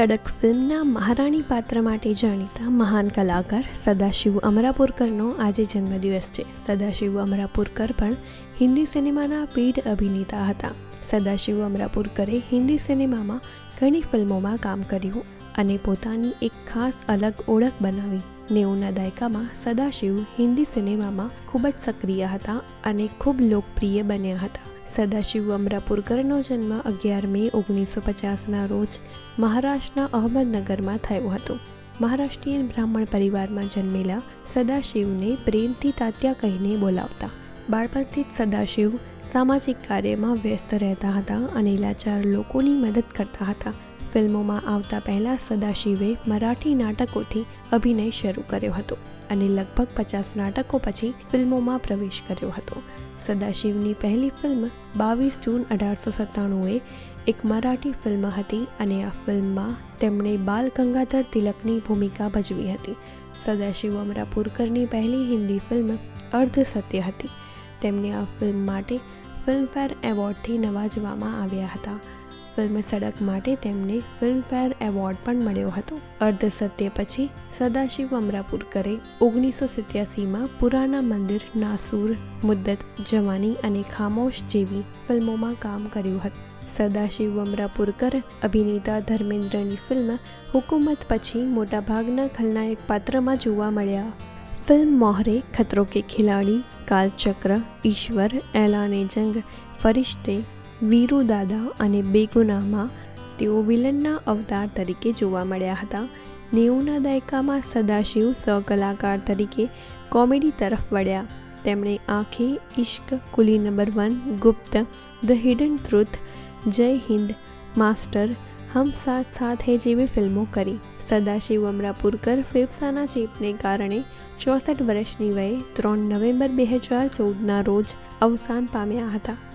સડક ફિલ્મના મહારાણી પાત્ર માટે જાણીતા મહાન કલાકાર સદાશિવ અમરાપુરકરનો આજે જન્મદિવસ છે। સદાશિવ અમરાપુરકર પણ હિન્દી સિનેમાના પીઢ અભિનેતા હતા। સદાશિવ અમરાપુરકરે હિન્દી સિનેમામાં ઘણી ફિલ્મોમાં કામ કર્યું અને પોતાની એક ખાસ અલગ ઓળખ બનાવી। 90ના દાયકામાં સદાશિવ હિન્દી સિનેમામાં ખૂબ જ સક્રિય હતા અને ખૂબ લોકપ્રિય બન્યા હતા। સદાશિવ અમરાપુરકરનો જન્મ 11 મે 1950ના રોજ મહારાષ્ટ્રના અહમદનગરમાં થયો હતો। મહારાષ્ટ્રીયન બ્રાહ્મણ પરિવારમાં જન્મેલા સદાશિવને પ્રેમથી તાત્યા કહીને બોલાવતા। બાળપણથી જ સદાશિવ સામાજિક કાર્યમાં વ્યસ્ત રહેતા હતા અને લાચાર લોકોની મદદ કરતા હતા। ફિલ્મોમાં આવતા પહેલાં સદાશિવે મરાઠી નાટકોથી અભિનય શરૂ કર્યો હતો અને લગભગ 50 નાટકો પછી ફિલ્મોમાં પ્રવેશ કર્યો હતો। સદાશિવની પહેલી ફિલ્મ 22 જૂન 1897એ એક મરાઠી ફિલ્મ હતી અને આ ફિલ્મમાં તેમણે બાલ ગંગાધર તિલકની ભૂમિકા ભજવી હતી। સદાશિવ અમરાપુરકરની પહેલી હિન્દી ફિલ્મ અર્ધ સત્ય હતી। તેમને આ ફિલ્મ માટે ફિલ્મફેર એવોર્ડથી નવાજવામાં આવ્યા હતા। ફિલ્મ સડક માટે તેમને ફિલ્મફેર એવોર્ડ પણ મળ્યો હતો। અર્ધ સત્ય પછી સદાશિવ અમરાપુરકરે 1987માં પુરાના મંદિર, નાસુર, મુદ્દત, જવાની અને ખામોશ જેવી ફિલ્મોમાં કામ કર્યું હતું। સદાશિવ અમરાપુરકર અભિનેતા ધર્મેન્દ્રની ફિલ્મ હુકુમત પછી મોટાભાગના ખલનાયક પાત્રમાં જોવા મળ્યા। ફિલ્મ મોહરે, ખતરો કે ખિલાડી, કાલચક્ર, ઈશ્વર, એલાને જંગ, ફરિશ્તે, વીરુ દાદા અને બેગુનાહમાં તેઓ વિલનના અવતાર તરીકે જોવા મળ્યા હતા। 90ના દાયકામાં સદાશિવ સહકલાકાર તરીકે કોમેડી તરફ વળ્યા। તેમણે આંખે, ઇશ્ક, કુલી number 1, Gupta, the hidden truth, જય હિન્દ, માસ્ટર, હમ સાથ સાથ હૈ જેવી ફિલ્મો કરી। સદાશિવ અમરાપુરકર ફેફસાના ચેપને કારણે 64 વર્ષની વયે 3 નવેમ્બર 2014ના રોજ અવસાન પામ્યા હતા।